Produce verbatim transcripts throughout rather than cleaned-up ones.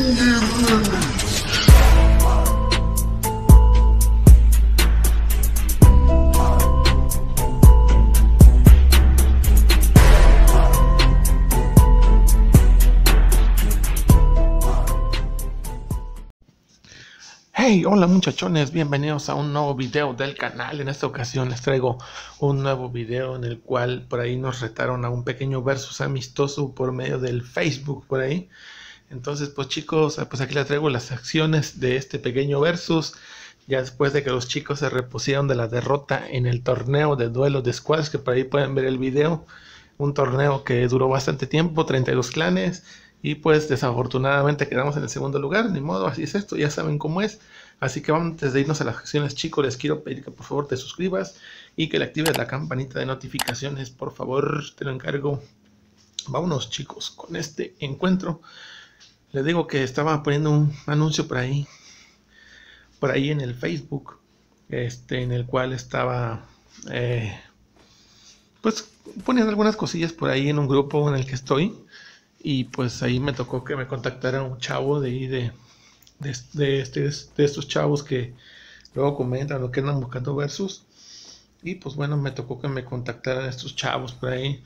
Hey, hola muchachones, bienvenidos a un nuevo video del canal. En esta ocasión les traigo un nuevo video en el cual por ahí nos retaron a un pequeño versus amistoso por medio del Facebook por ahí. Entonces pues chicos, pues aquí les traigo las acciones de este pequeño versus. Ya después de que los chicos se repusieron de la derrota en el torneo de duelo de squads, que por ahí pueden ver el video. Un torneo que duró bastante tiempo, treinta y dos clanes. Y pues desafortunadamente quedamos en el segundo lugar, ni modo, así es esto, ya saben cómo es. Así que vamos, antes de irnos a las acciones chicos, les quiero pedir que por favor te suscribas y que le actives la campanita de notificaciones, por favor, te lo encargo. Vámonos chicos con este encuentro. Les digo que estaba poniendo un anuncio por ahí, por ahí en el Facebook, este, en el cual estaba, eh, pues poniendo algunas cosillas por ahí en un grupo en el que estoy. Y pues ahí me tocó que me contactara un chavo de ahí de, de, de, este, de estos chavos que luego comentan lo que andan buscando versus. Y pues bueno, me tocó que me contactaran estos chavos por ahí.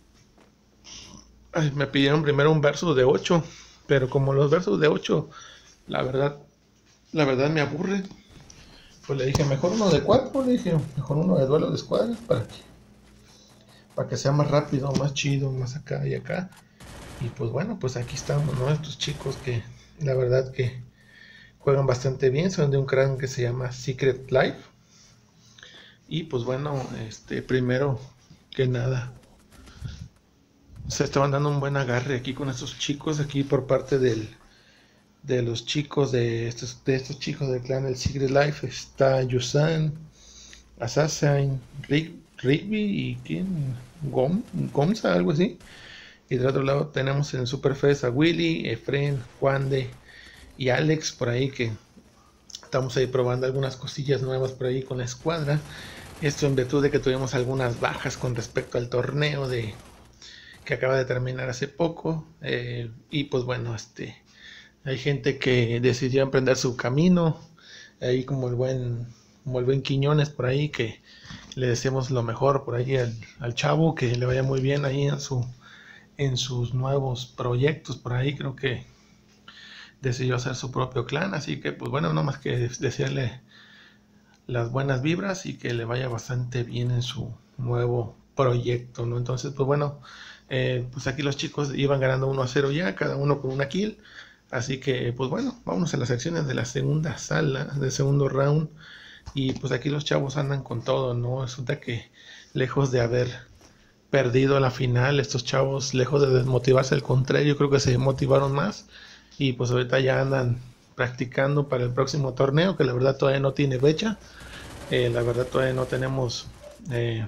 Ay, me pidieron primero un versus de ocho, pero como los versus de ocho, la verdad, la verdad me aburre. Pues le dije, mejor uno de cuatro, le dije, mejor uno de duelo de escuadras para que, para que sea más rápido, más chido, más acá y acá. Y pues bueno, pues aquí estamos, ¿no? Estos chicos que la verdad que juegan bastante bien, son de un clan que se llama Secret Life. Y pues bueno, este primero que nada, se estaban dando un buen agarre aquí con estos chicos, aquí por parte del, de los chicos de estos, de estos chicos del clan del Secret Life. Está Yusan, Assassin, Rick, Rigby y ¿quién? Gom, Gomza, algo así. Y del otro lado tenemos en Superfest a Willy, Efren, Juan de y Alex por ahí, que estamos ahí probando algunas cosillas nuevas por ahí con la escuadra. Esto en virtud de que tuvimos algunas bajas con respecto al torneo de que acaba de terminar hace poco. Eh, y pues bueno, este hay gente que decidió emprender su camino. Ahí como el buen, como el buen Quiñones por ahí, que le deseamos lo mejor por ahí al, al chavo, que le vaya muy bien ahí en su en sus nuevos proyectos por ahí. Creo que decidió hacer su propio clan, así que pues bueno, no más que desearle las buenas vibras y que le vaya bastante bien en su nuevo proyecto, ¿no? Entonces pues bueno, eh, pues aquí los chicos iban ganando uno a cero ya, cada uno con una kill, así que pues bueno, vámonos a las acciones de la segunda sala, del segundo round. Y pues aquí los chavos andan con todo, ¿no? Resulta que lejos de haber perdido la final, estos chavos, lejos de desmotivarse, al contrario, creo que se motivaron más. Y pues ahorita ya andan practicando para el próximo torneo, que la verdad todavía no tiene fecha. Eh, la verdad todavía no tenemos eh,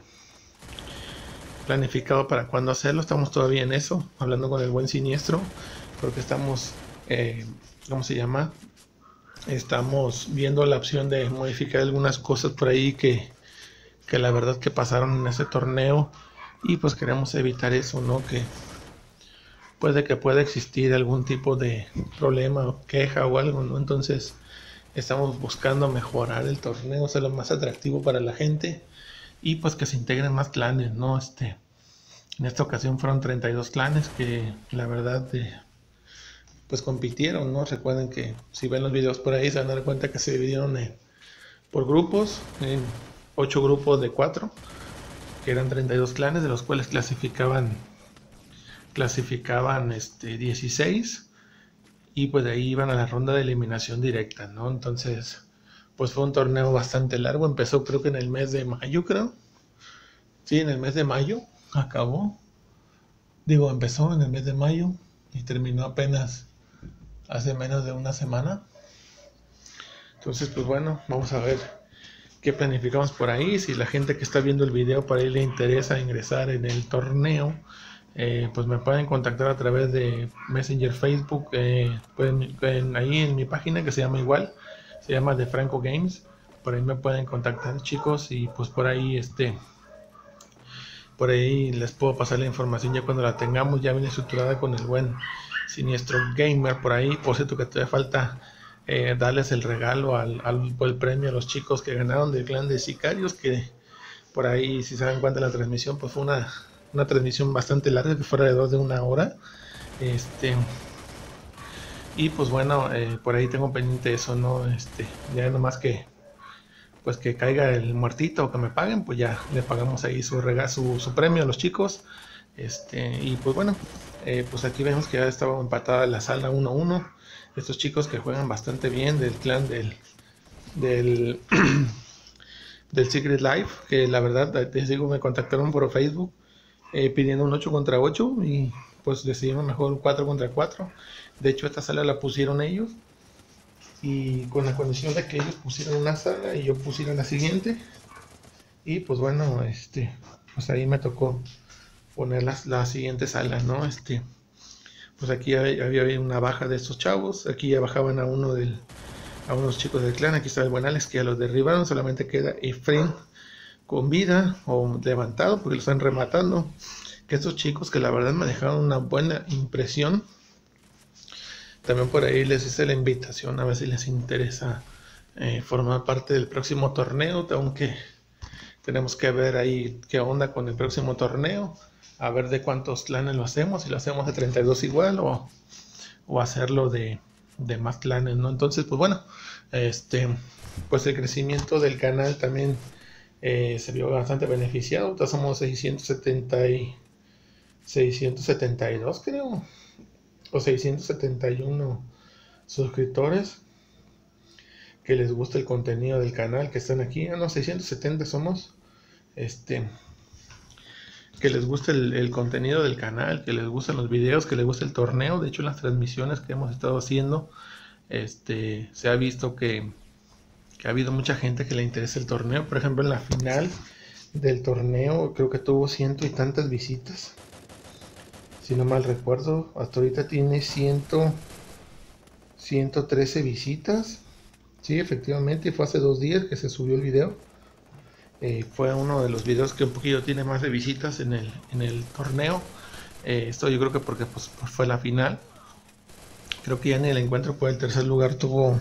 planificado para cuándo hacerlo. Estamos todavía en eso, hablando con el buen Siniestro, porque estamos, eh, ¿cómo se llama? Estamos viendo la opción de modificar algunas cosas por ahí que, que la verdad que pasaron en ese torneo. Y pues queremos evitar eso, ¿no? Que puede que pueda existir algún tipo de problema o queja o algo, ¿no? Entonces estamos buscando mejorar el torneo, hacerlo más atractivo para la gente y pues que se integren más clanes, ¿no? Este, en esta ocasión fueron treinta y dos clanes que la verdad eh, pues compitieron, ¿no? Recuerden que si ven los videos por ahí se van a dar cuenta que se dividieron en, por grupos, en ocho grupos de cuatro. Que eran treinta y dos clanes, de los cuales clasificaban clasificaban este, dieciséis, y pues de ahí iban a la ronda de eliminación directa, ¿no? Entonces pues fue un torneo bastante largo, empezó creo que en el mes de mayo, creo, sí, en el mes de mayo, acabó, digo, empezó en el mes de mayo y terminó apenas hace menos de una semana. Entonces pues bueno, vamos a ver qué planificamos por ahí. Si la gente que está viendo el video por ahí le interesa ingresar en el torneo, eh, pues me pueden contactar a través de Messenger, Facebook, eh, pueden, pueden, ahí en mi página que se llama igual, se llama The Franco Games. Por ahí me pueden contactar chicos y pues por ahí este por ahí les puedo pasar la información ya cuando la tengamos ya bien estructurada con el buen Siniestro Gamer por ahí. Por cierto que todavía falta eh, darles el regalo al, al el premio a los chicos que ganaron del clan de sicarios, que por ahí, si se dan cuenta, la transmisión pues fue una, una transmisión bastante larga, que fue alrededor de una hora. Este, y pues bueno, eh, por ahí tengo pendiente eso, ¿no? Este, ya nomás que pues que caiga el muertito o que me paguen, pues ya le pagamos ahí su, rega, su, su premio a los chicos. Este, y pues bueno, eh, pues aquí vemos que ya estaba empatada la sala uno a uno. Estos chicos que juegan bastante bien del clan del del, del Secret Life, que la verdad, les digo, me contactaron por Facebook eh, pidiendo un ocho contra ocho y pues decidimos mejor un cuatro contra cuatro. De hecho, esta sala la pusieron ellos y con la condición de que ellos pusieran una sala y yo pusiera la siguiente. Y pues bueno, este, pues ahí me tocó poner la, la siguiente sala, ¿no? Este, pues aquí había, había una baja de estos chavos, aquí ya bajaban a uno del, a unos chicos del clan, aquí está el Buenales que ya los derribaron, solamente queda Efren con vida o levantado porque lo están rematando. Que estos chicos que la verdad me dejaron una buena impresión. También por ahí les hice la invitación a ver si les interesa eh, formar parte del próximo torneo, aunque tenemos que ver ahí qué onda con el próximo torneo, a ver de cuántos clanes lo hacemos, si lo hacemos de treinta y dos igual o, o hacerlo de, de más clanes, ¿no? Entonces, pues bueno, este, pues el crecimiento del canal también eh, se vio bastante beneficiado. Ahora somos seiscientos setenta y, seiscientos setenta y dos creo, o seiscientos setenta y uno suscriptores que les gusta el contenido del canal, que están aquí. Ah, no, seiscientos setenta somos. Este, que les gusta el, el contenido del canal, que les gustan los videos, que les gusta el torneo. De hecho, en las transmisiones que hemos estado haciendo, este, se ha visto que, que ha habido mucha gente que le interesa el torneo. Por ejemplo, en la final del torneo creo que tuvo ciento y tantas visitas, si no mal recuerdo. Hasta ahorita tiene ciento, ciento trece visitas. Sí, efectivamente, fue hace dos días que se subió el video. Eh, fue uno de los videos que un poquito tiene más de visitas en el, en el torneo. Eh, esto yo creo que porque pues, pues fue la final. Creo que ya en el encuentro por el tercer lugar tuvo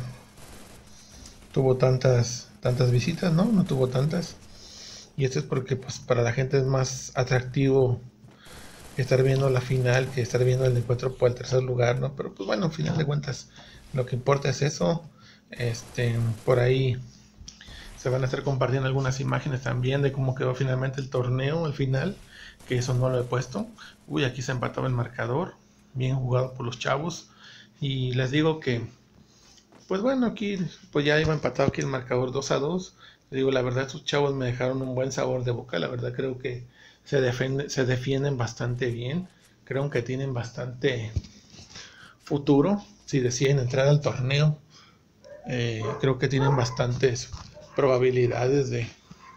tuvo tantas tantas visitas, ¿no? No tuvo tantas. Y esto es porque pues para la gente es más atractivo estar viendo la final que estar viendo el encuentro por el tercer lugar, ¿no? Pero pues bueno, al final de cuentas lo que importa es eso. Este, por ahí se van a estar compartiendo algunas imágenes también de cómo quedó finalmente el torneo al final, que eso no lo he puesto. Uy, aquí se empataba el marcador, bien jugado por los chavos. Y les digo que, pues bueno, aquí pues ya iba empatado aquí el marcador dos a dos. Les digo, la verdad, estos chavos me dejaron un buen sabor de boca. La verdad creo que se, defiende, se defienden bastante bien. Creo que tienen bastante futuro si deciden entrar al torneo. Eh, creo que tienen bastantes probabilidades de,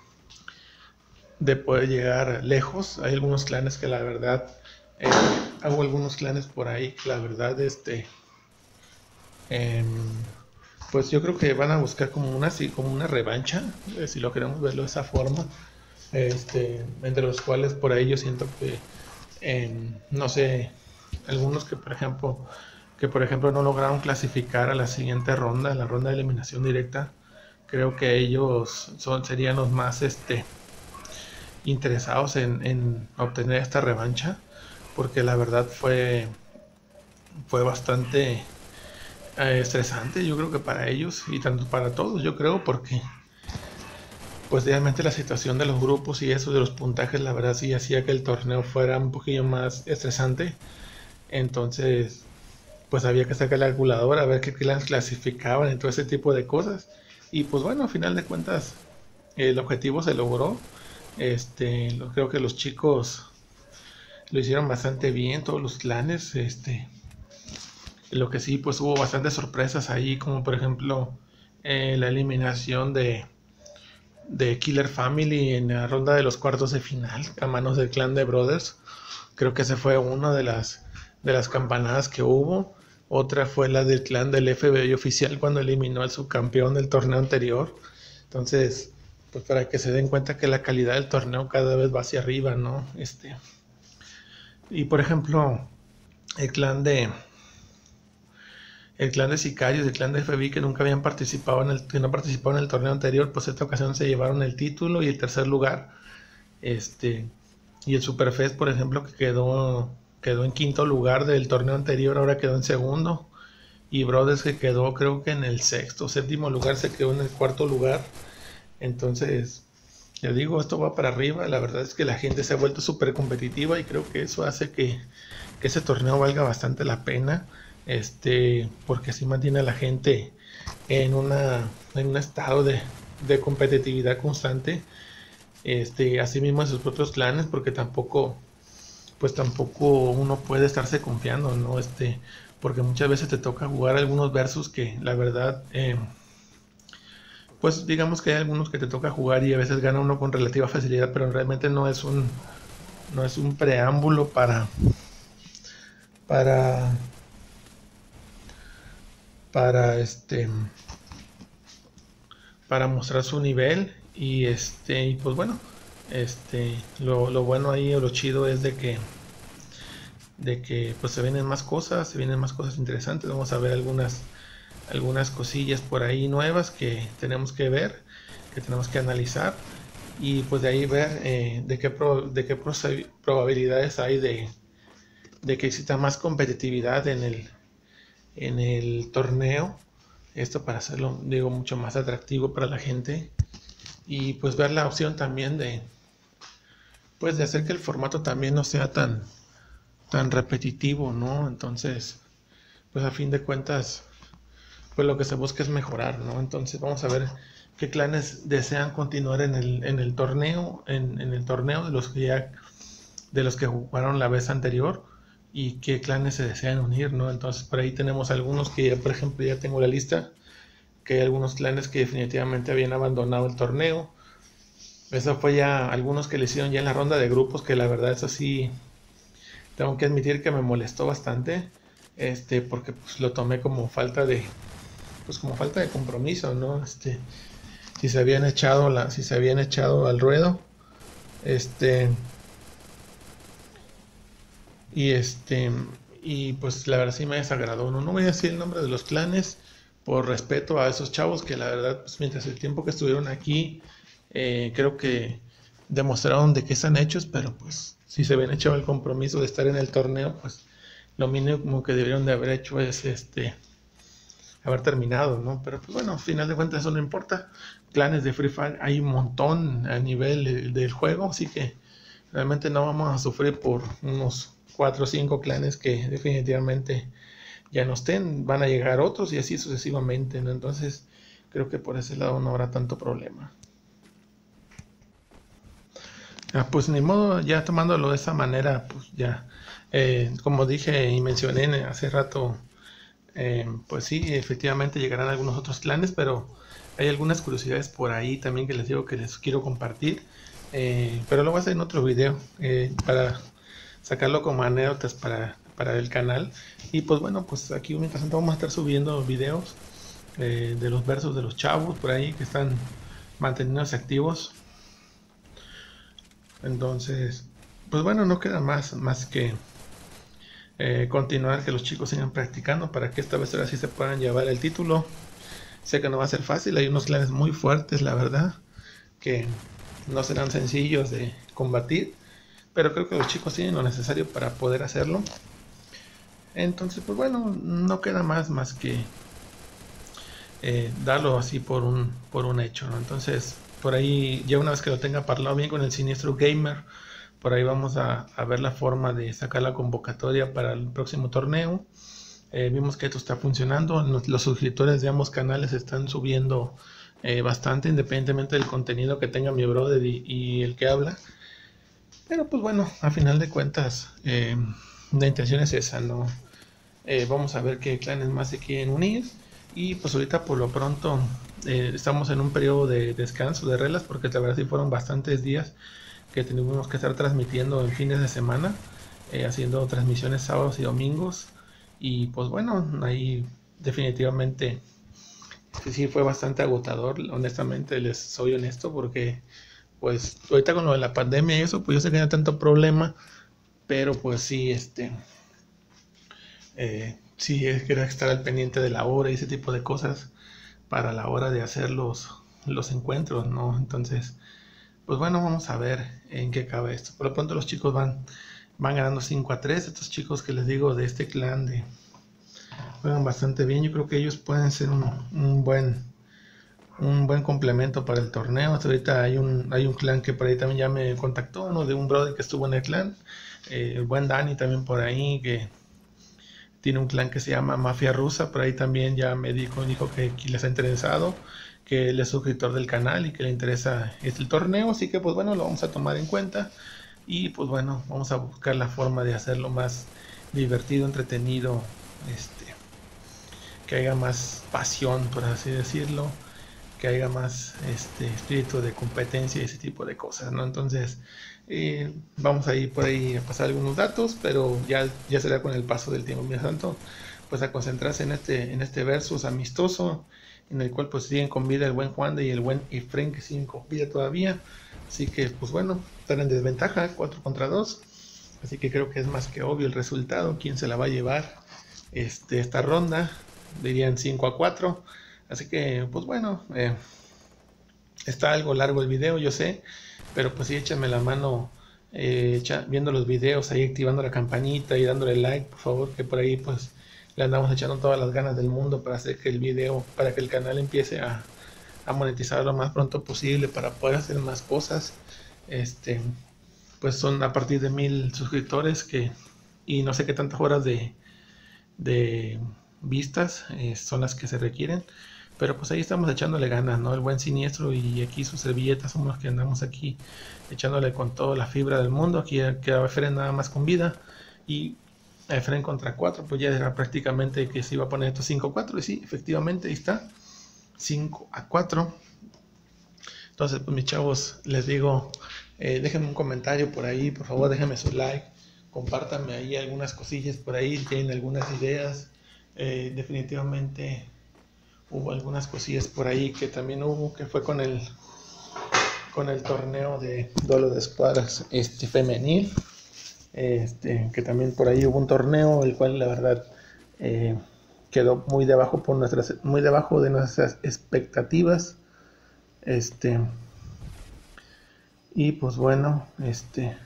de poder llegar lejos. Hay algunos clanes que la verdad, eh, hago algunos clanes por ahí que la verdad, este, eh, pues yo creo que van a buscar como una, sí, como una revancha, eh, si lo queremos verlo de esa forma, este, entre los cuales por ahí yo siento que, eh, no sé, algunos que por ejemplo, que por ejemplo no lograron clasificar a la siguiente ronda, la ronda de eliminación directa. Creo que ellos son, serían los más este, interesados en, en obtener esta revancha, porque la verdad fue, fue bastante eh, estresante, yo creo que para ellos y tanto para todos, yo creo, porque pues realmente la situación de los grupos y eso de los puntajes, la verdad sí hacía que el torneo fuera un poquillo más estresante. Entonces, pues había que sacar la calculadora a ver qué clans clasificaban y todo ese tipo de cosas. Y pues bueno, a final de cuentas, el objetivo se logró. Este, lo, creo que los chicos lo hicieron bastante bien, todos los clanes. Este, lo que sí, pues hubo bastantes sorpresas ahí, como por ejemplo eh, la eliminación de, de Killer Family en la ronda de los cuartos de final a manos del clan de Brothers. Creo que esa fue una de las, de las campanadas que hubo. Otra fue la del clan del F B I oficial cuando eliminó al subcampeón del torneo anterior. Entonces, pues para que se den cuenta que la calidad del torneo cada vez va hacia arriba, ¿no? Este, y por ejemplo, el clan de, el clan de Sicarios y el clan de F B I, que nunca habían participado en el, que no participaron en el torneo anterior, pues esta ocasión se llevaron el título y el tercer lugar. Este, y el Superfest, por ejemplo, que quedó, quedó en quinto lugar del torneo anterior, ahora quedó en segundo. Y Brothers, que quedó creo que en el sexto, séptimo lugar, se quedó en el cuarto lugar. Entonces, ya digo, esto va para arriba. La verdad es que la gente se ha vuelto súper competitiva y creo que eso hace que, que ese torneo valga bastante la pena. Este, porque así mantiene a la gente en, una, en un estado de, de competitividad constante. Este, así mismo en sus propios clanes, porque tampoco, pues tampoco uno puede estarse confiando, ¿no? Este, porque muchas veces te toca jugar algunos versus que la verdad, eh, pues digamos que hay algunos que te toca jugar y a veces gana uno con relativa facilidad, pero realmente no es un, no es un preámbulo para, para, para este, para mostrar su nivel. Y este, y pues bueno, este, lo, lo bueno ahí o lo chido es de que de que pues se vienen más cosas, se vienen más cosas interesantes. Vamos a ver algunas algunas cosillas por ahí nuevas que tenemos que ver, que tenemos que analizar, y pues de ahí ver eh, de qué, pro, de qué probabilidades hay de, de que exista más competitividad en el, en el torneo. Esto para hacerlo, digo, mucho más atractivo para la gente, y pues ver la opción también de pues de hacer que el formato también no sea tan tan repetitivo, ¿no? Entonces, pues a fin de cuentas, pues lo que se busca es mejorar, ¿no? Entonces vamos a ver qué clanes desean continuar en el, en el torneo, en, en el torneo de los que ya, de los que jugaron la vez anterior, y qué clanes se desean unir, ¿no? Entonces por ahí tenemos algunos que ya, por ejemplo, ya tengo la lista, que hay algunos clanes que definitivamente habían abandonado el torneo. Eso fue ya algunos que le hicieron ya en la ronda de grupos, que la verdad es así, tengo que admitir que me molestó bastante, este, porque pues lo tomé como falta de, pues como falta de compromiso, ¿no? Este, si se habían echado la, si se habían echado al ruedo, este, y este, y pues la verdad sí me desagradó. No, no voy a decir el nombre de los clanes por respeto a esos chavos que la verdad, pues mientras el tiempo que estuvieron aquí, eh, creo que demostraron de qué están hechos, pero pues si se habían echado el compromiso de estar en el torneo, pues lo mínimo que debieron de haber hecho es este haber terminado, ¿no? Pero pues bueno, al final de cuentas eso no importa. Clanes de Free Fire hay un montón a nivel del juego, así que realmente no vamos a sufrir por unos cuatro o cinco clanes que definitivamente ya no estén, van a llegar otros y así sucesivamente, ¿no? Entonces creo que por ese lado no habrá tanto problema. Ah, pues ni modo, ya tomándolo de esa manera, pues ya, eh, como dije y mencioné hace rato, eh, pues sí, efectivamente llegarán algunos otros clanes, pero hay algunas curiosidades por ahí también que les digo que les quiero compartir, eh, pero lo voy a hacer en otro video eh, para sacarlo como anécdotas para, para el canal. Y pues bueno, pues aquí mientras tanto vamos a estar subiendo videos eh, de los versos de los chavos por ahí que están manteniéndose activos. Entonces, pues bueno, no queda más, más que eh, continuar, que los chicos sigan practicando para que esta vez ahora sí se puedan llevar el título. Sé que no va a ser fácil, hay unos clanes muy fuertes, la verdad, que no serán sencillos de combatir, pero creo que los chicos tienen lo necesario para poder hacerlo. Entonces, pues bueno, no queda más más que eh, darlo así por un, por un hecho, ¿no? Entonces, por ahí, ya una vez que lo tenga parlado bien con el Siniestro Gamer, por ahí vamos a, a ver la forma de sacar la convocatoria para el próximo torneo. Eh, vimos que esto está funcionando, los suscriptores de ambos canales están subiendo eh, bastante, independientemente del contenido que tenga mi brother y, y el que habla. Pero pues bueno, a final de cuentas, eh, la intención es esa, ¿no? Eh, vamos a ver qué clanes más se quieren unir. Y pues ahorita por lo pronto eh, estamos en un periodo de descanso, de reglas, porque la verdad sí fueron bastantes días que tuvimos que estar transmitiendo en fines de semana, eh, haciendo transmisiones sábados y domingos. Y pues bueno, ahí definitivamente sí fue bastante agotador, honestamente les soy honesto, porque pues ahorita con lo de la pandemia y eso, pues yo sé que no hay tanto problema, pero pues sí, este, eh, sí, es que era estar al pendiente de la hora y ese tipo de cosas para la hora de hacer los, los encuentros, ¿no? Entonces, pues bueno, vamos a ver en qué acaba esto. Por lo pronto los chicos van, van ganando cinco a tres. Estos chicos que les digo de este clan de, juegan bastante bien. Yo creo que ellos pueden ser un, un buen un buen complemento para el torneo. Hasta ahorita hay un, hay un clan que por ahí también ya me contactó, uno de un brother que estuvo en el clan, eh, el buen Dani también por ahí, que tiene un clan que se llama Mafia Rusa, por ahí también ya me dijo, dijo que, que les ha interesado, que él es suscriptor del canal y que le interesa este el torneo, así que pues bueno, lo vamos a tomar en cuenta y pues bueno, vamos a buscar la forma de hacerlo más divertido, entretenido, este, que haya más pasión, por así decirlo, que haya más este espíritu de competencia y ese tipo de cosas, ¿no? Entonces, eh, vamos a ir por ahí a pasar algunos datos, pero ya, ya será con el paso del tiempo. Mientras tanto, pues a concentrarse en este, en este versus amistoso, en el cual pues siguen con vida el buen Juan de y el buen Efren, que siguen con vida todavía. Así que, pues bueno, están en desventaja, cuatro contra dos. Así que creo que es más que obvio el resultado, quién se la va a llevar este, esta ronda. Dirían cinco a cuatro. Así que, pues bueno, eh, está algo largo el video, yo sé, pero pues sí, échame la mano eh, echa, viendo los videos, ahí activando la campanita y dándole like, por favor, que por ahí pues le andamos echando todas las ganas del mundo para hacer que el video, para que el canal empiece a, a monetizar lo más pronto posible, para poder hacer más cosas. Este, pues son a partir de mil suscriptores que, y no sé qué tantas horas de, de vistas eh, son las que se requieren. Pero pues ahí estamos echándole ganas, ¿no? El buen Siniestro y aquí sus servilletas somos los que andamos aquí echándole con toda la fibra del mundo. Aquí queda Efren nada más con vida y Efren contra cuatro, pues ya era prácticamente que se iba a poner estos cinco a cuatro y sí, efectivamente ahí está, cinco a cuatro. Entonces pues mis chavos, les digo, eh, déjenme un comentario por ahí, por favor déjenme su like, compártanme ahí algunas cosillas por ahí, tienen algunas ideas, eh, definitivamente hubo algunas cosillas por ahí que también hubo, que fue con el con el torneo de duelo de escuadras este femenil, este que también por ahí hubo un torneo el cual la verdad eh, quedó muy debajo por nuestras muy debajo de nuestras expectativas, este y pues bueno, este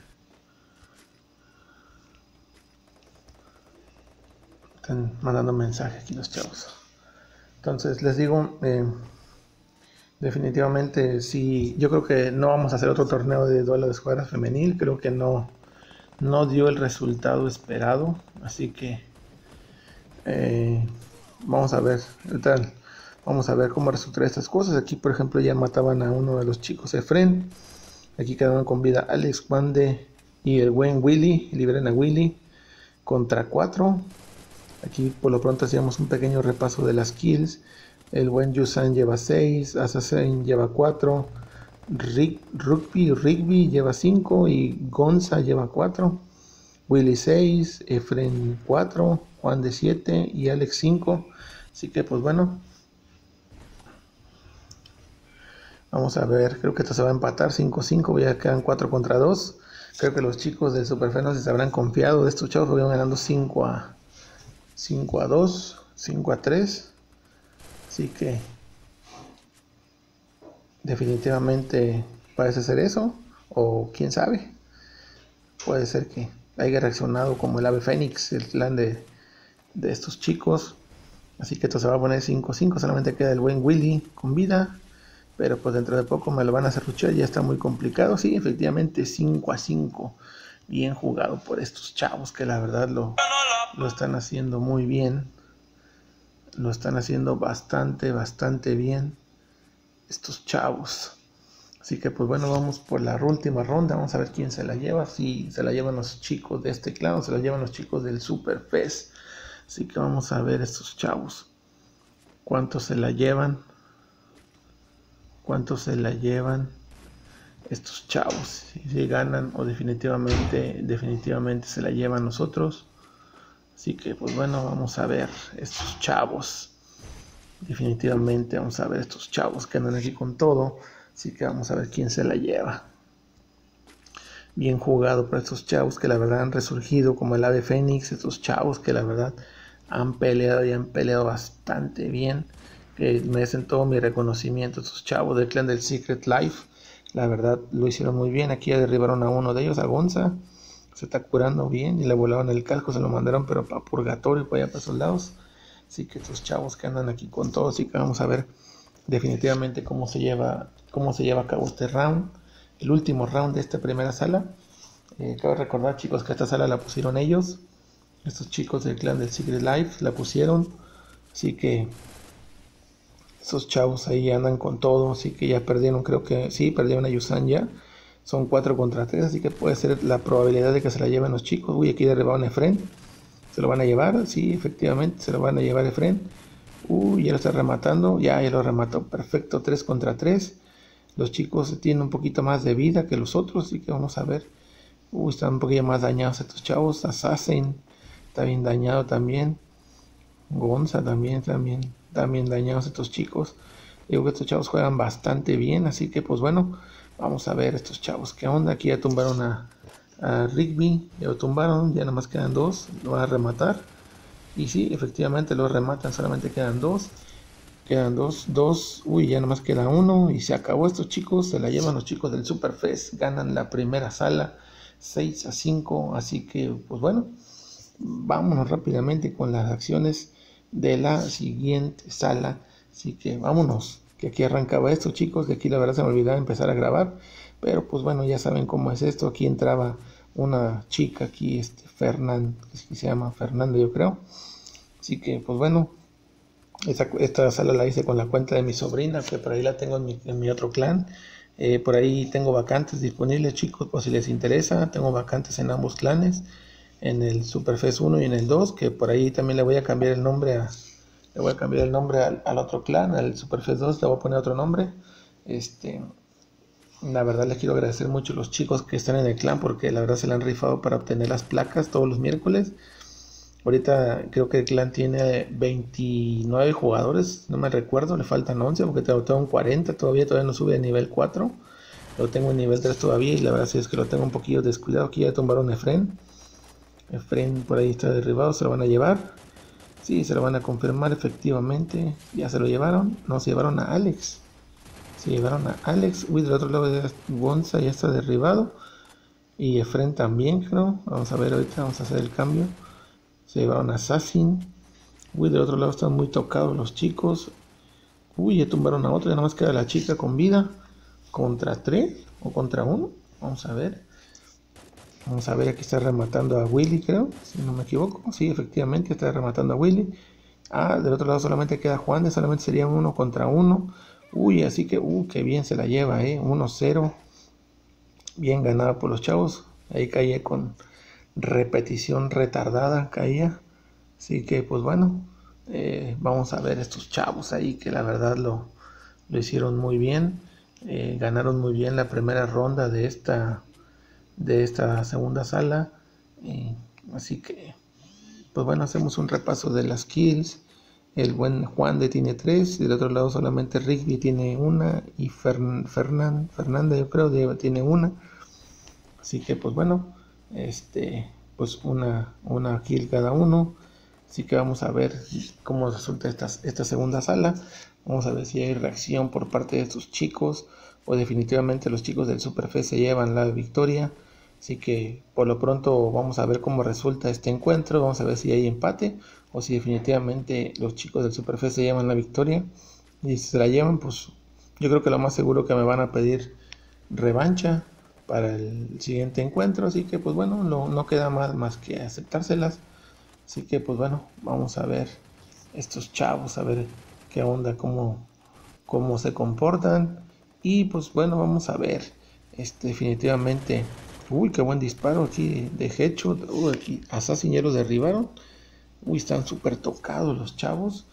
están mandando mensajes aquí los chavos. Entonces les digo, eh, definitivamente sí, yo creo que no vamos a hacer otro torneo de duelo de escuadras femenil, creo que no, no dio el resultado esperado, así que eh, vamos a ver, tal, vamos a ver cómo resultan estas cosas. Aquí por ejemplo ya mataban a uno de los chicos, Efren, aquí quedaron con vida Alex, Wande y el buen Willy, liberan a Willy contra cuatro. Aquí por lo pronto hacíamos un pequeño repaso de las kills. El buen Yusan lleva seis, Assassin lleva cuatro, Rick, Rugby, Rigby lleva cinco y Gonza lleva cuatro, Willy seis, Efren cuatro, Juan de siete y Alex cinco. Así que pues bueno, vamos a ver, creo que esto se va a empatar cinco a cinco, ya quedan cuatro contra dos. Creo que los chicos del Superfeno se habrán confiado de estos chavos, porque van ganando cinco a dos, cinco a tres. Así que definitivamente parece ser eso, o quién sabe, puede ser que haya reaccionado como el ave fénix, el clan de, de estos chicos. Así que esto se va a poner cinco a cinco, solamente queda el buen Willy con vida, pero pues dentro de poco me lo van a serruchar, ya está muy complicado. Sí, efectivamente cinco a cinco, bien jugado por estos chavos que la verdad lo, lo están haciendo muy bien, lo están haciendo bastante, bastante bien estos chavos. Así que pues bueno, vamos por la última ronda, vamos a ver quién se la lleva, si se la llevan los chicos de este clan o se la llevan los chicos del Superfest. Así que vamos a ver estos chavos, cuántos se la llevan, cuántos se la llevan estos chavos, si, si ganan o definitivamente, definitivamente se la llevan nosotros. Así que pues bueno, vamos a ver estos chavos, definitivamente vamos a ver estos chavos que andan aquí con todo. Así que vamos a ver quién se la lleva. Bien jugado por estos chavos que la verdad han resurgido como el ave fénix. Estos chavos que la verdad han peleado y han peleado bastante bien, que merecen todo mi reconocimiento. Estos chavos del clan del Secret Life, la verdad lo hicieron muy bien. Aquí ya derribaron a uno de ellos, a Gonza, se está curando bien, y le volaron el casco, se lo mandaron pero para purgatorio, para allá para soldados. Así que estos chavos que andan aquí con todo, así que vamos a ver definitivamente cómo se lleva, cómo se lleva a cabo este round, el último round de esta primera sala. Eh, cabe recordar, chicos, que esta sala la pusieron ellos, estos chicos del clan del Secret Life la pusieron, así que esos chavos ahí andan con todo, así que ya perdieron, creo que sí, perdieron a Yusan ya, son cuatro contra tres, así que puede ser la probabilidad de que se la lleven los chicos. Uy, aquí derribaron a Efren, se lo van a llevar, sí, efectivamente, se lo van a llevar a Efren. Uy, ya lo está rematando, ya, ya lo remató, perfecto, tres contra tres. Los chicos tienen un poquito más de vida que los otros, así que vamos a ver. Uy, están un poquito más dañados estos chavos. Assassin está bien dañado también. Gonza también, también, también dañados estos chicos. Digo que estos chavos juegan bastante bien, así que pues bueno, vamos a ver estos chavos qué onda. Aquí ya tumbaron a, a Rigby, ya lo tumbaron, ya nada más quedan dos, lo van a rematar. Y sí, efectivamente lo rematan, solamente quedan dos. Quedan dos, dos, uy, ya nomás queda uno y se acabó. Estos chicos se la llevan los chicos del Superfest, ganan la primera sala seis a cinco, así que pues bueno, vámonos rápidamente con las acciones de la siguiente sala. Así que vámonos, que aquí arrancaba esto, chicos, que aquí la verdad se me olvidaba empezar a grabar, pero pues bueno, ya saben cómo es esto. Aquí entraba una chica aquí, este Fernand, que se llama Fernanda, yo creo. Así que pues bueno, esta, esta sala la hice con la cuenta de mi sobrina, que por ahí la tengo en mi, en mi otro clan. Eh, por ahí tengo vacantes disponibles, chicos, por si les interesa. Tengo vacantes en ambos clanes, en el Superfest uno y en el dos, que por ahí también le voy a cambiar el nombre a, le voy a cambiar el nombre al, al otro clan, al Superfest dos, le voy a poner otro nombre. Este, la verdad les quiero agradecer mucho a los chicos que están en el clan, porque la verdad se le han rifado para obtener las placas todos los miércoles. Ahorita creo que el clan tiene veintinueve jugadores, no me recuerdo, le faltan once porque tengo un cuarenta todavía, todavía no sube a nivel cuatro. Lo tengo en nivel tres todavía y la verdad sí es que lo tengo un poquillo descuidado. Aquí ya tumbaron a Efren. Efren por ahí está derribado, se lo van a llevar. Sí, se lo van a confirmar efectivamente. Ya se lo llevaron, no, se llevaron a Alex. Se llevaron a Alex. Uy, del otro lado de Gonza ya está derribado. Y Efren también, creo. Vamos a ver ahorita, vamos a hacer el cambio. Se llevaron a Assassin. Uy, del otro lado están muy tocados los chicos. Uy, ya tumbaron a otro. Ya nada más queda la chica con vida. ¿Contra tres? ¿O contra uno? Vamos a ver. Vamos a ver, aquí está rematando a Willy, creo. Si no me equivoco. Sí, efectivamente está rematando a Willy. Ah, del otro lado solamente queda Juan. Solamente sería uno contra uno. Uy, así que, uh, qué bien se la lleva, eh. uno cero. Bien ganada por los chavos. Ahí caía con repetición retardada, caía. Así que pues bueno, eh, vamos a ver estos chavos ahí que la verdad lo, lo hicieron muy bien. Eh, ganaron muy bien la primera ronda de esta, de esta segunda sala. Eh, así que pues bueno, hacemos un repaso de las kills. El buen Juan de tiene tres, y del otro lado solamente Rigby tiene una, y Fern, Fernand, Fernanda yo creo que tiene una. Así que pues bueno, este, pues una, una kill cada uno. Así que vamos a ver cómo resulta esta, esta segunda sala. Vamos a ver si hay reacción por parte de estos chicos, o definitivamente los chicos del Superfest se llevan la victoria. Así que por lo pronto vamos a ver cómo resulta este encuentro. Vamos a ver si hay empate o si definitivamente los chicos del Superfest se llevan la victoria. Y si se la llevan, pues yo creo que lo más seguro que me van a pedir revancha para el siguiente encuentro. Así que pues bueno, no, no queda más, más que aceptárselas. Así que pues bueno, vamos a ver estos chavos, a ver qué onda, cómo, cómo se comportan. Y pues bueno, vamos a ver, este, definitivamente, uy, qué buen disparo aquí de headshot. Uy, aquí Assassin ya lo derribaron. Uy, están súper tocados los chavos.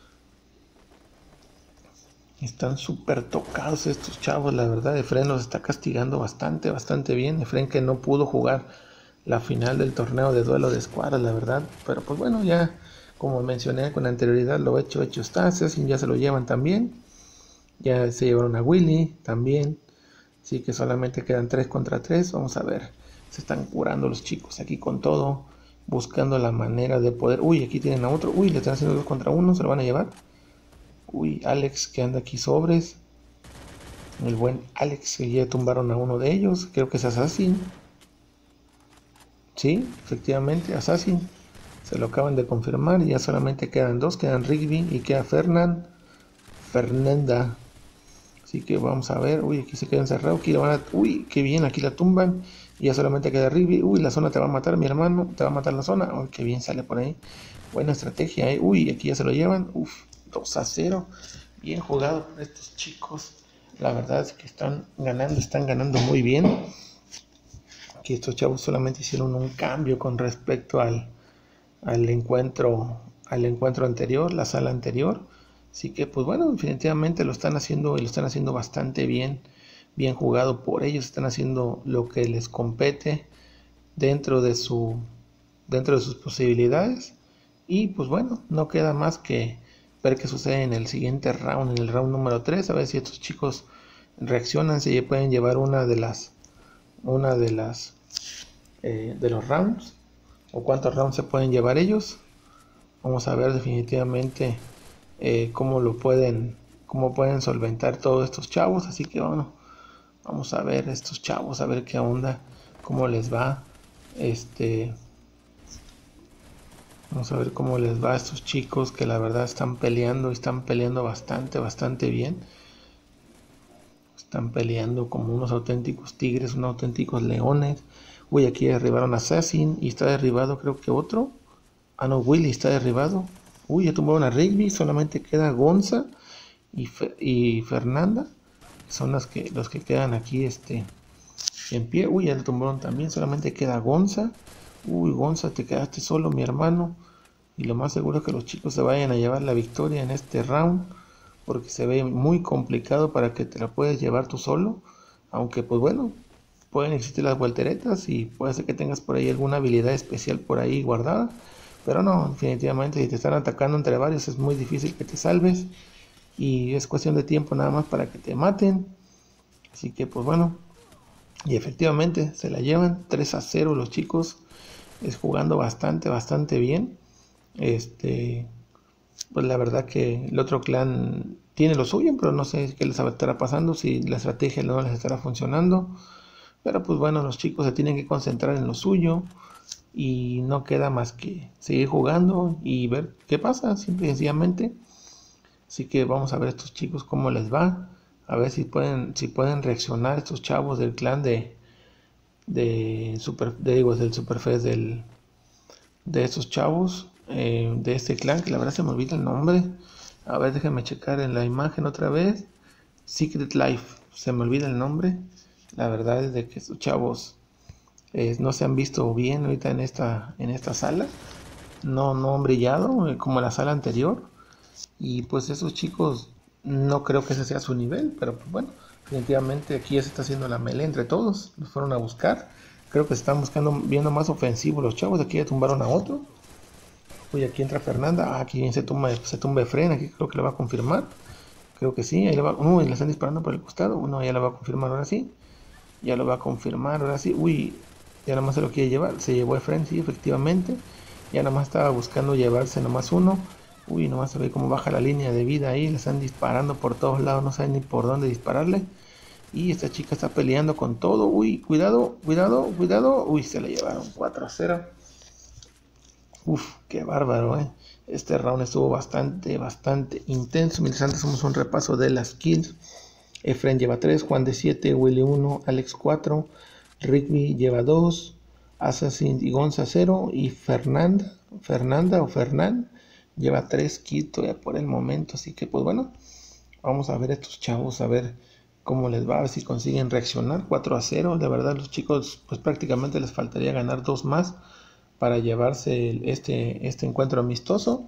Están súper tocados estos chavos, la verdad. Efren los está castigando bastante, bastante bien. Efren que no pudo jugar la final del torneo de duelo de escuadras, la verdad. Pero pues bueno, ya como mencioné con anterioridad, lo hecho, hecho está. Assassin ya se lo llevan también. Ya se llevaron a Willy también. Así que solamente quedan tres contra tres. Vamos a ver. Se están curando los chicos aquí con todo. buscando la manera de poder. Uy, aquí tienen a otro. Uy, le están haciendo dos contra uno, se lo van a llevar. Uy, Alex que anda aquí sobres. El buen Alex, que ya tumbaron a uno de ellos. Creo que es Assassin. Sí, efectivamente, Assassin. Se lo acaban de confirmar. Ya solamente quedan dos. Quedan Rigby y queda Fernand. Fernanda. Así que vamos a ver. Uy, aquí se queda encerrado. Aquí la van a... Uy, qué bien, aquí la tumban. Y ya solamente queda Rigby. Uy, la zona te va a matar, mi hermano. Te va a matar la zona. Uy, qué bien sale por ahí. Buena estrategia, ¿eh? Uy, aquí ya se lo llevan. Uf, dos a cero. Bien jugado por estos chicos. La verdad es que están ganando, están ganando muy bien. Aquí estos chavos solamente hicieron un cambio con respecto al, al encuentro, al encuentro anterior, la sala anterior. Así que, pues bueno, definitivamente lo están haciendo y lo están haciendo bastante bien. Bien jugado por ellos. Están haciendo lo que les compete dentro de su, dentro de sus posibilidades. Y pues bueno, no queda más que ver qué sucede en el siguiente round, en el round número tres, a ver si estos chicos reaccionan, si pueden llevar una de las una de las eh, de los rounds, o cuántos rounds se pueden llevar ellos. Vamos a ver definitivamente eh, cómo lo pueden cómo pueden solventar todos estos chavos. Así que bueno, vamos a ver estos chavos, a ver qué onda, cómo les va. Este Vamos a ver cómo les va a estos chicos que la verdad están peleando, están peleando bastante, bastante bien. Están peleando como unos auténticos tigres, unos auténticos leones. Uy, aquí derribaron a Assassin y está derribado creo que otro. Ah, no, Willy está derribado. Uy, ya tumbaron a Rigby, solamente queda Gonza y, Fe y Fernanda. Son las que, los que quedan aquí este, en pie. Uy, ya le tumbaron también, solamente queda Gonza. Uy, Gonza, te quedaste solo, mi hermano. Y lo más seguro es que los chicos se vayan a llevar la victoria en este round, porque se ve muy complicado para que te la puedas llevar tú solo. Aunque pues bueno, pueden existir las volteretas y puede ser que tengas por ahí alguna habilidad especial por ahí guardada. Pero no, definitivamente si te están atacando entre varios es muy difícil que te salves. Y es cuestión de tiempo nada más para que te maten. Así que pues bueno, y efectivamente se la llevan tres a cero los chicos. Es jugando bastante, bastante bien. Este, pues la verdad que el otro clan tiene lo suyo, pero no sé qué les estará pasando, si la estrategia no les estará funcionando. Pero pues bueno, los chicos se tienen que concentrar en lo suyo y no queda más que seguir jugando y ver qué pasa, simple y sencillamente. Así que vamos a ver a estos chicos cómo les va, a ver si pueden, si pueden reaccionar estos chavos del clan de, de super, de, digo, del Superfest, del, de estos chavos, eh, de este clan, que la verdad se me olvida el nombre. A ver, déjenme checar en la imagen otra vez. Secret Life, se me olvida el nombre. La verdad es de que estos chavos eh, no se han visto bien ahorita en esta, en esta sala. No, no han brillado eh, como la sala anterior. Y pues esos chicos no creo que ese sea su nivel, pero pues bueno, definitivamente aquí ya se está haciendo la melee entre todos. Los fueron a buscar. Creo que se están buscando, viendo más ofensivos los chavos. Aquí ya tumbaron a otro. Uy, aquí entra Fernanda. Ah, aquí bien se tumba, se tumba Efren. Aquí creo que lo va a confirmar. Creo que sí. Ahí le va. Uy, le están disparando por el costado. Uno ya lo va a confirmar ahora sí. Ya lo va a confirmar ahora sí. Uy, ya nada más se lo quiere llevar. Se llevó Efren, sí, efectivamente. Ya nada más estaba buscando llevarse nomás uno. Uy, nomás se ve cómo baja la línea de vida ahí. Le están disparando por todos lados. No saben ni por dónde dispararle. Y esta chica está peleando con todo. Uy, cuidado, cuidado, cuidado. Uy, se le llevaron cuatro a cero. Uf, qué bárbaro, eh. Este round estuvo bastante, bastante intenso. Mientras antes hacemos un repaso de las kills. Efren lleva tres, Juan de siete, Willy uno, Alex cuatro, Rigby lleva dos, Assassin y Gonza cero. Y Fernanda, Fernanda o Fernán lleva tres kills todavía por el momento. Así que pues bueno, vamos a ver a estos chavos, a ver cómo les va, a ver si consiguen reaccionar. Cuatro a cero, de verdad los chicos pues prácticamente les faltaría ganar dos más para llevarse este, este encuentro amistoso.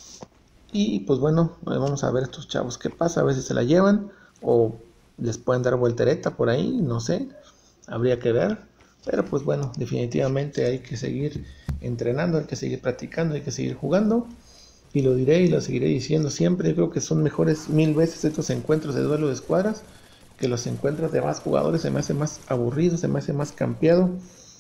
Y pues bueno, vamos a ver estos chavos qué pasa, a ver si se la llevan o les pueden dar voltereta por ahí, no sé, habría que ver. Pero pues bueno, definitivamente hay que seguir entrenando, hay que seguir practicando, hay que seguir jugando. Y lo diré y lo seguiré diciendo siempre. Yo creo que son mejores mil veces estos encuentros de duelo de escuadras que los encuentros de más jugadores. Se me hace más aburrido, se me hace más campeado.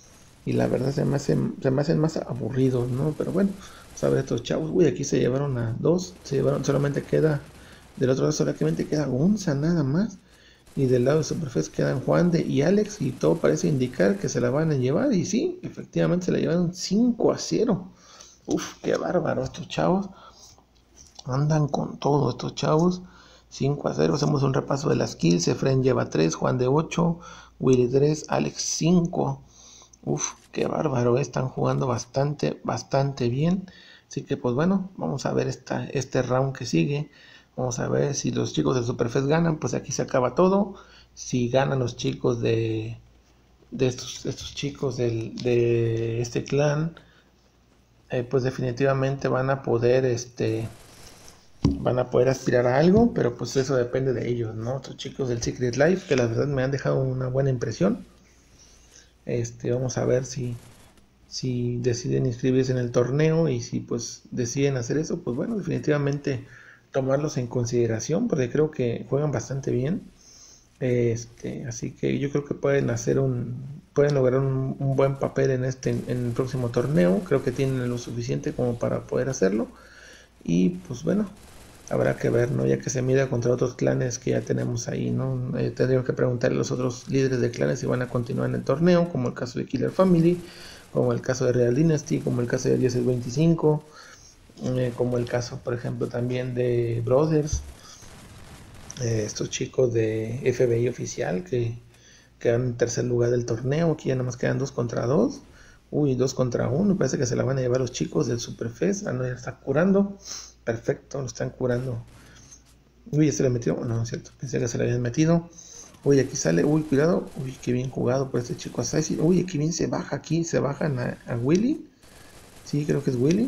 y la verdad se me hacen, se me hacen más aburridos, ¿no? Pero bueno, vamos a ver estos chavos. Uy, aquí se llevaron a dos, se llevaron, solamente queda, del otro lado solamente queda Gonza nada más. Y del lado de Superfest quedan Juan de y Alex, y todo parece indicar que se la van a llevar. Y sí, efectivamente se la llevaron cinco a cero. Uf, qué bárbaro, estos chavos andan con todo, estos chavos. cinco a cero, hacemos un repaso de las kills. Efren lleva tres, Juan de ocho, Willy tres, Alex cinco. Uf, qué bárbaro, están jugando bastante, bastante bien. Así que pues bueno, vamos a ver esta, este round que sigue. Vamos a ver si los chicos del Superfest ganan, pues aquí se acaba todo. Si ganan los chicos de, de estos, estos chicos del, de este clan, eh, pues definitivamente van a poder, este, van a poder aspirar a algo, pero pues eso depende de ellos, ¿no? Estos chicos del Secret Life, que la verdad me han dejado una buena impresión. Este, vamos a ver si, si deciden inscribirse en el torneo, y si pues deciden hacer eso, pues bueno, definitivamente tomarlos en consideración, porque creo que juegan bastante bien. Este, así que yo creo que pueden hacer un, pueden lograr un, un buen papel en este, en el próximo torneo. Creo que tienen lo suficiente como para poder hacerlo. Y pues bueno, habrá que ver, ¿no? Ya que se mida contra otros clanes que ya tenemos ahí, ¿no? Eh, tendríamos que preguntarle a los otros líderes de clanes si van a continuar en el torneo, como el caso de Killer Family, como el caso de Real Dynasty, como el caso de diez veinticinco. Eh, como el caso por ejemplo también de Brothers, eh, estos chicos de F B I oficial que quedan en tercer lugar del torneo. Aquí ya nada más quedan dos contra dos. Uy, dos contra uno, parece que se la van a llevar los chicos del Superfest. Ah, no, ya está curando, perfecto, lo están curando. Uy, ya se le metió, no, no es cierto, pensé que se le habían metido. Uy, aquí sale, uy, cuidado, uy, qué bien jugado por este chico Assassin. Uy, aquí bien se baja, aquí se bajan a, a Willy. Sí, creo que es Willy.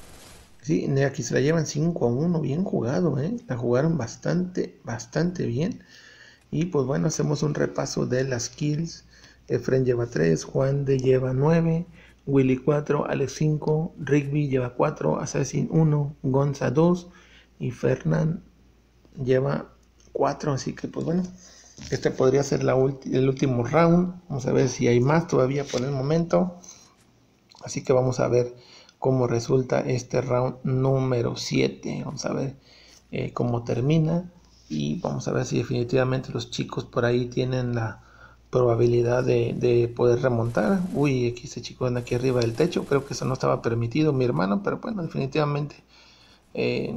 Sí, aquí se la llevan cinco a uno, bien jugado, ¿eh? La jugaron bastante, bastante bien. Y pues bueno, hacemos un repaso de las kills. Efren lleva tres, Juan de lleva nueve, Willy cuatro, Alex cinco, Rigby lleva cuatro, Assassin uno, Gonza dos y Fernand lleva cuatro. Así que pues bueno, este podría ser la el último round. Vamos a ver si hay más todavía por el momento. Así que vamos a ver cómo resulta este round número siete. Vamos a ver eh, cómo termina, y vamos a ver si definitivamente los chicos por ahí tienen la probabilidad de, de poder remontar. Uy, aquí este chico anda aquí arriba del techo, creo que eso no estaba permitido, mi hermano, pero bueno, definitivamente eh,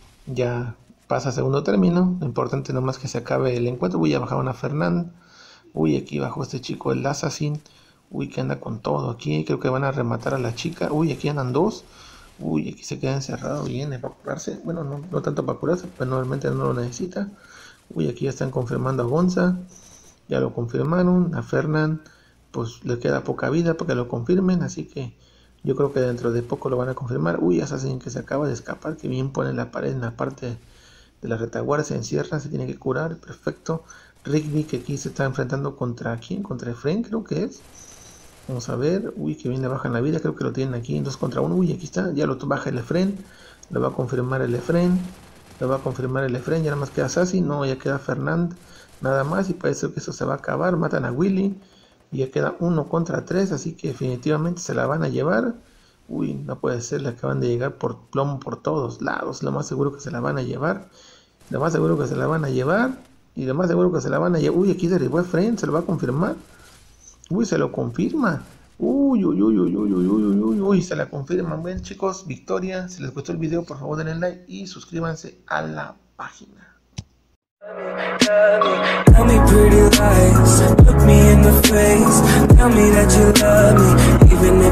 ya pasa a segundo término. Lo importante nomás que se acabe el encuentro. Uy, ya bajaron a Fernand. Uy, aquí bajó este chico el Assassin. Uy, que anda con todo aquí. Creo que van a rematar a la chica. Uy, aquí andan dos. Uy, aquí se queda encerrado. Viene para curarse. Bueno, no, no tanto para curarse, pero normalmente no lo necesita. Uy, aquí ya están confirmando a Gonza. Ya lo confirmaron. A Fernand, pues le queda poca vida para que lo confirmen. Así que yo creo que dentro de poco lo van a confirmar. Uy, Assassin que se acaba de escapar. Que bien pone la pared en la parte de la retaguardia. Se encierra, se tiene que curar. Perfecto. Rigby, que aquí se está enfrentando contra quién, contra Efren, creo que es. Vamos a ver, uy, que bien le bajan la vida, creo que lo tienen aquí en dos contra uno. Uy, aquí está, ya lo baja el Efren, lo va a confirmar el Efren, lo va a confirmar el Efren, ya nada más queda Assassin, no, ya queda Fernand, nada más, y parece que eso se va a acabar. Matan a Willy, y ya queda uno contra tres, así que definitivamente se la van a llevar. Uy, no puede ser, le acaban de llegar por plomo por todos lados, lo más seguro que se la van a llevar, lo más seguro que se la van a llevar, y lo más seguro que se la van a llevar. Uy, aquí derribó a Efren, se lo va a confirmar. Uy, se lo confirma. Uy, uy, uy, uy, uy, uy, uy, uy, uy, se la confirman. Bien, chicos, victoria. Si les gustó el video, por favor denle like y suscríbanse a la página. Tell me pretty lies, look me in the face, tell me that you love me, even if